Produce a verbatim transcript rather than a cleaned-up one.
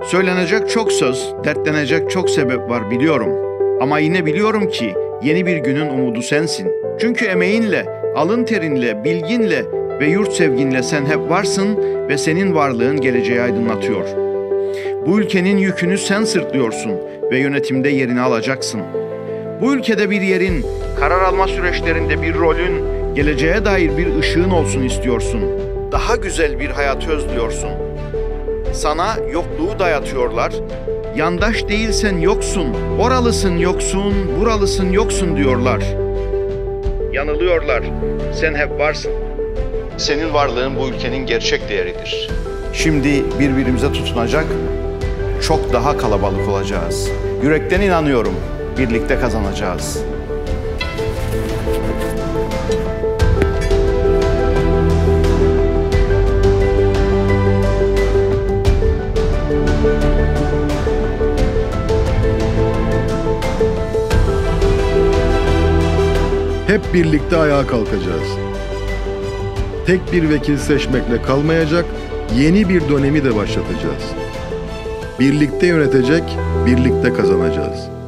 Söylenecek çok söz, dertlenecek çok sebep var biliyorum. Ama yine biliyorum ki yeni bir günün umudu sensin. Çünkü emeğinle, alın terinle, bilginle ve yurt sevginle sen hep varsın ve senin varlığın geleceği aydınlatıyor. Bu ülkenin yükünü sen sırtlıyorsun ve yönetimde yerini alacaksın. Bu ülkede bir yerin, karar alma süreçlerinde bir rolün, geleceğe dair bir ışığın olsun istiyorsun. Daha güzel bir hayatı özlüyorsun. Sana yokluğu dayatıyorlar. Yandaş değilsen yoksun, oralısın yoksun, buralısın yoksun diyorlar. Yanılıyorlar. Sen hep varsın. Senin varlığın bu ülkenin gerçek değeridir. Şimdi birbirimize tutunacak, çok daha kalabalık olacağız. Yürekten inanıyorum, birlikte kazanacağız. Hep birlikte ayağa kalkacağız. Tek bir vekil seçmekle kalmayacak, yeni bir dönemi de başlatacağız. Birlikte yönetecek, birlikte kazanacağız.